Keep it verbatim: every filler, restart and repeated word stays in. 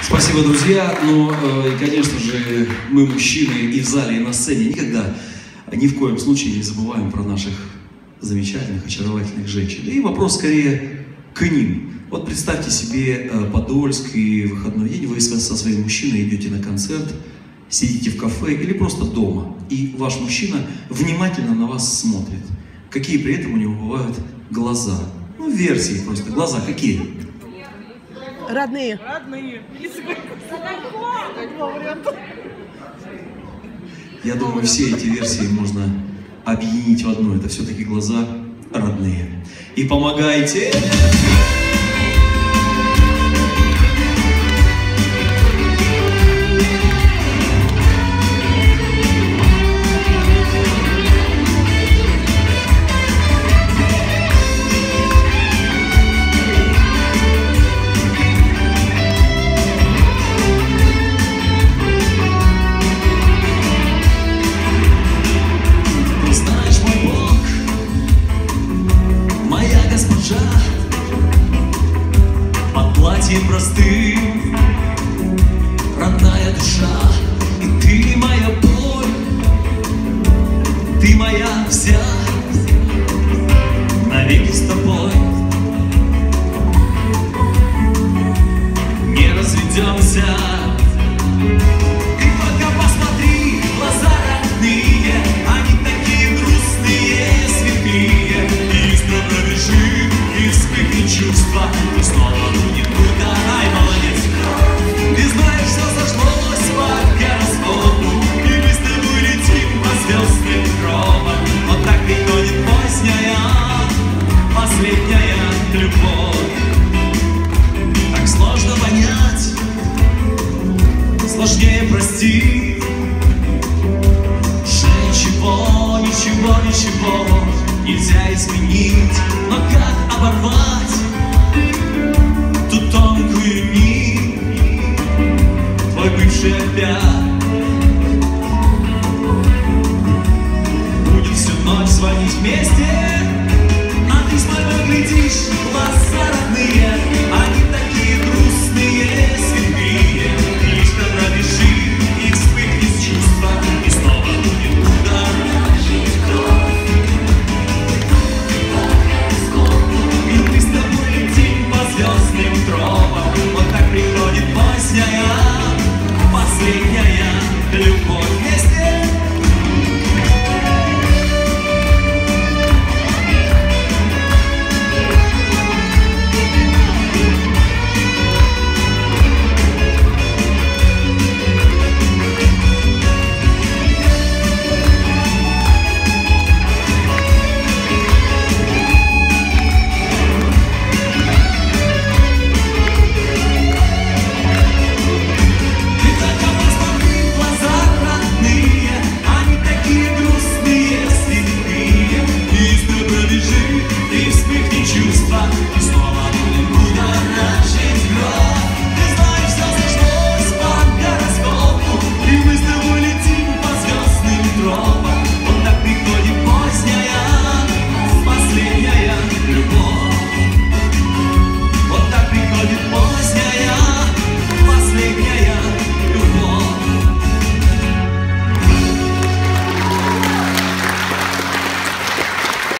Спасибо, друзья. Ну, э, конечно же, мы, мужчины, и в зале, и на сцене никогда, ни в коем случае не забываем про наших замечательных, очаровательных женщин. И вопрос скорее к ним. Вот представьте себе э, Подольск и выходной день, вы со своим мужчиной идете на концерт, сидите в кафе или просто дома, и ваш мужчина внимательно на вас смотрит. Какие при этом у него бывают глаза? Ну, версии просто. Глаза какие? Родные. Родные. Я думаю, все эти версии можно объединить в одну. Это все-таки глаза родные. И помогайте! Под платьем простым родная душа, и ты моя боль, ты моя вся, навеки с тобой не разведемся. Ты только посмотри, глаза родные, они такие грустные, святые, и быстро пробежит испытывай чувства, и снова будет круто, ай, молодец. Ты знаешь, что сошлось по гороскопу, и мы с тобой летим по звездным тропам. Вот так приходит поздняя, последняя любовь. Так сложно понять, сложнее простить. Уже ничего, ничего, ничего нельзя изменить, но как оборвать ту тонкую нить? Твой бывший опять